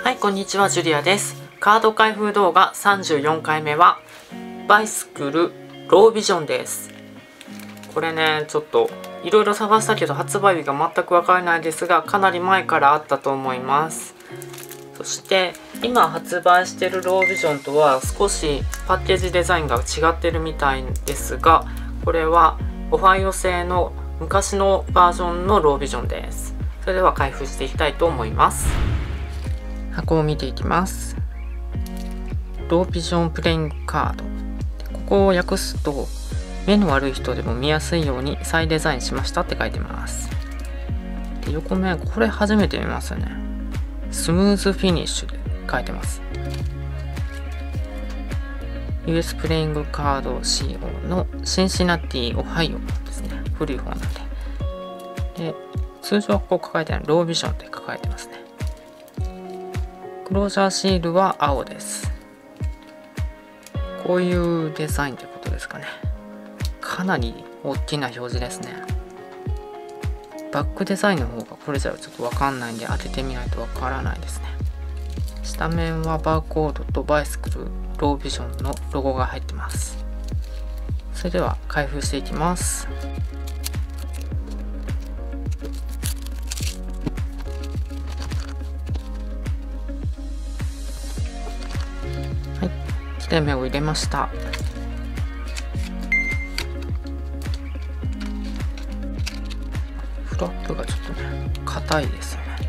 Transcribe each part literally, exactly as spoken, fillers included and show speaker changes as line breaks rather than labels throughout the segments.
はい、こんにちは、ジュリアです。カード開封動画さんじゅうよんかいめはバイスクルロービジョンです。これね、ちょっといろいろ探したけど発売日が全くわからないですが、かなり前からあったと思います。そして今発売しているロービジョンとは少しパッケージデザインが違ってるみたいですが、これはオファイオ製の昔のバージョンのロービジョンです。それでは開封していきたいと思います。箱を見ていきます。ロービジョンプレイングカード。ここを訳すと、目の悪い人でも見やすいように再デザインしましたって書いてます。で、横面、これ初めて見ますよね。スムーズフィニッシュで書いてます。ユーエス プレイングカード仕様のシンシナティオハイオですね。古い方なんで。で、通常はここ書いてあるロービジョンって書かれてますね。クロージャーシールは青です。こういうデザインってことですかね。かなり大きな表示ですね。バックデザインの方がこれじゃちょっとわかんないんで当ててみないとわからないですね。下面はバーコードとバイスクルロービジョンのロゴが入ってます。それでは開封していきます。はい、切れ目を入れました。フラップがちょっとね、硬いですよね。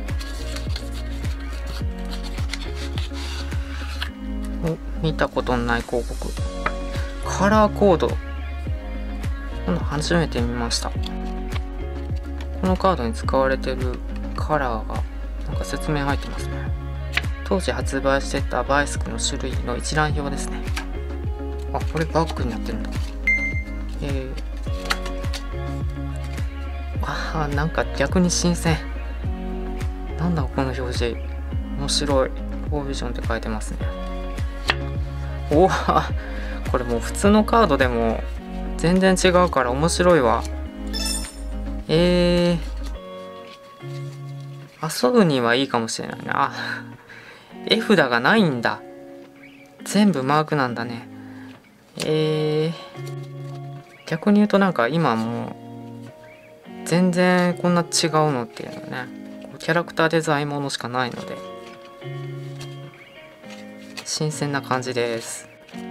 お、見たことのない広告。カラーコード。この初めて見ました。このカードに使われてるカラーがなんか説明入ってますね。当時発売してたバイスクの種類の一覧表ですね。あ、これバッグになってるんだ。えーあー、なんか逆に新鮮。なんだこの表示。面白い。ロービジョンって書いてますね。おお、これもう普通のカードでも全然違うから面白いわ。えー、遊ぶにはいいかもしれないな。絵札がないんだ。全部マークなんだね。えー、逆に言うとなんか今もう全然こんな違うのっていうのね、キャラクターデザインものしかないので新鮮な感じです。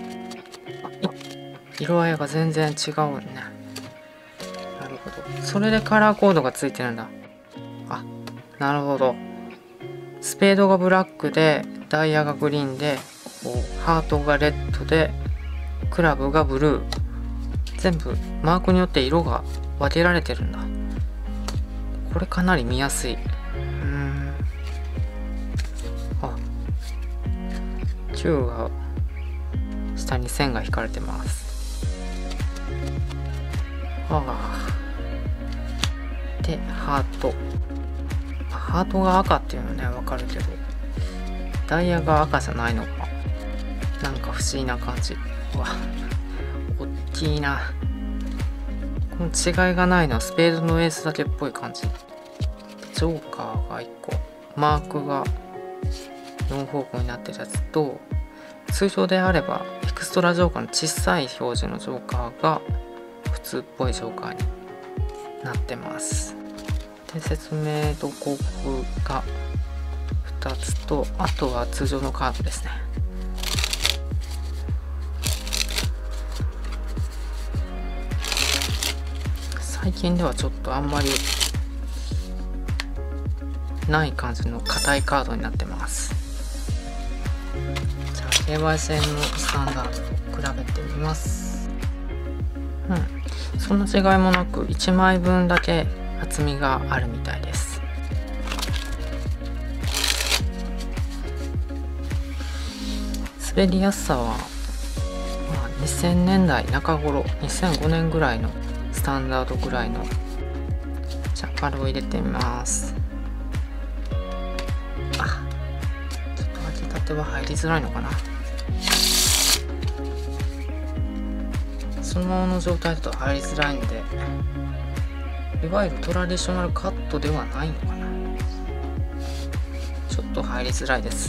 色合いが全然違うね。なるほど。それでカラーコードがついてるんだ。あ、なるほど。スペードがブラックでダイヤがグリーンで、こうハートがレッドでクラブがブルー。全部マークによって色が分けられてるんだ。これかなり見やすい。うーん。あ、きゅうが下に線が引かれてます。ああ。で、ハート。ハートが赤っていうのね、わかるけど、ダイヤが赤じゃないのか。なんか不思議な感じ。うわ、おっきいな。この違いがないのはスペードのエースだけっぽい感じ。ジョーカーがいっこ、マークがよん方向になってるやつと、通常であればエクストラジョーカーの小さい表示のジョーカーが普通っぽいジョーカーになってます。で、説明と広告がふたつと、あとは通常のカードですね。最近ではちょっとあんまりない感じの硬いカードになってます。じゃあ ケーワイ 製のスタンダードと比べてみます。うん、そんな違いもなくいちまいぶんだけ厚みがあるみたいです。滑りやすさは、まあ、にせんねんだいなか頃、にせんごねんぐらいのスタンダードぐらいの。じゃあパルを入れてみます。あ、ちょっと開けたては入りづらいのかな。そのままの状態だと入りづらいんで、いわゆるトラディショナルカットではないのかな。ちちょっと入りづらいです。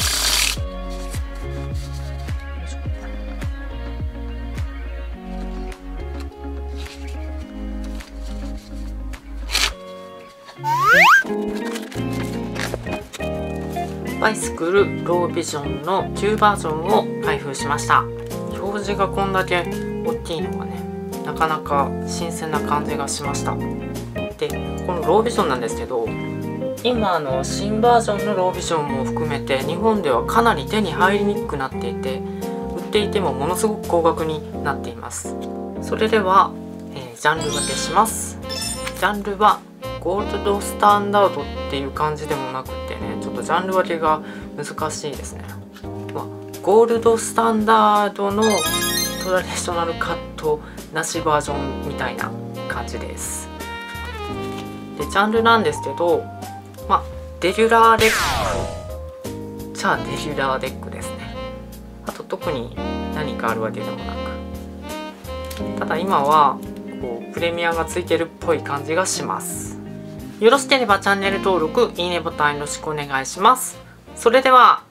バイスクルロービジョンの旧バージョンを開封しました。表示がこんだけ大きいのがね、なかなか新鮮な感じがしました。で、このロービジョンなんですけど、今の新バージョンのロービジョンも含めて日本ではかなり手に入りにくくなっていて、売っていてもものすごく高額になっています。それでは、えー、ジャンル分けします。ジャンルはゴールドスタンダードっていう感じでもなくてね、ちょっとジャンル分けが難しいですね。まあ、ゴールドスタンダードのトラディショナルカットなしバージョンみたいな感じです。で、ジャンルなんですけど、まあ、レギュラーデックじゃあレギュラーデックですね。あと特に何かあるわけでもなく、ただ今はこうプレミアがついてるっぽい感じがします。よろしければチャンネル登録、いいねボタンよろしくお願いします。それでは